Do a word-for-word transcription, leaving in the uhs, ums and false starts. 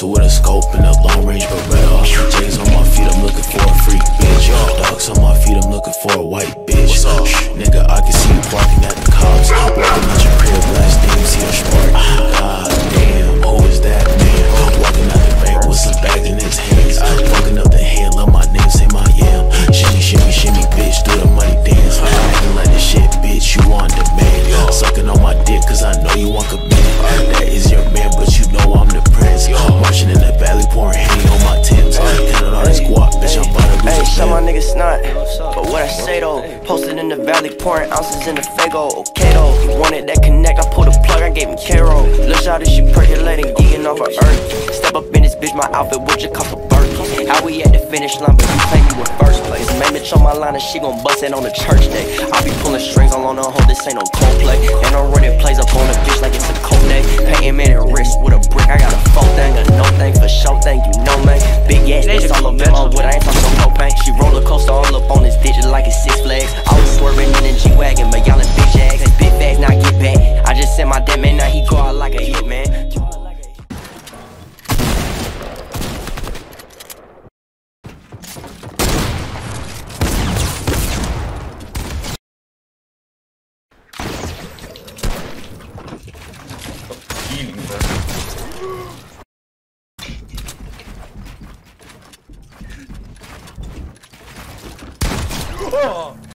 pistol with a scope and a long range beretta. J's on my feet, I'm looking for a freak bitch. Dogs on my feet, I'm looking for a white bitch. Shh, nigga, I can see you barking at the cops. Walking out your crib, last name, see a spark. God damn, who is that man? Walking out the bank with some bags in his hands. Fucking up the hand, love my name, say my yam. Shimmy, shimmy, shimmy, bitch, do the money dance. Acting like this shit, bitch, you on demand. Sucking on my dick, cause I know you want command. That is your man, but you know I'm the prince. Marching in the valley, pouring Henny on my Timbs. Counting all this guap, bitch, I'm about to lose. Hey, shut my niggas snot, but what I say though, posted in the valley, pouring ounces in the Fago. Okay though, he wanted that connect, I pulled a plug, I gave him Caro. Lil' shawty, she percolating, geeking off her earth. Step up in this bitch, my outfit would just cost a burk. How we at the finish line, but you claim you in first place. Main bitch on my line and she gon' bust it on the church day. I be pulling strings all on the hoe, this ain't no Coldplay. And I'm running plays up on the beat.